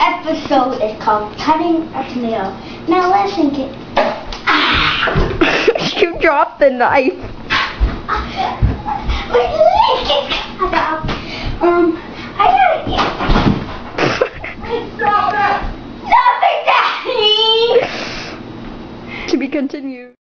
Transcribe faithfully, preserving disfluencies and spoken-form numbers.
episode is called Cutting a Tomato. Now listen, kid. You dropped the knife. um, I gotta get. Stop it! Stop it, Daddy! To be continued.